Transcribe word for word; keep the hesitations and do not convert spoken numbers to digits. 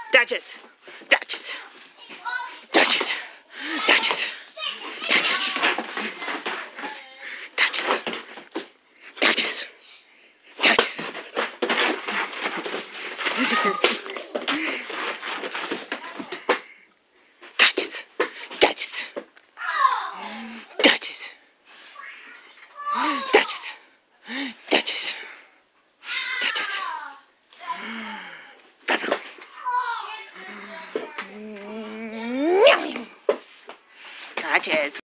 Duchess. Duchess. Duchess. Duchess. Duchess. Duchess. Duchess. Duchess. Duchess. Duchess. Duchess. Duchess. Duchess. Duchess. Duchess.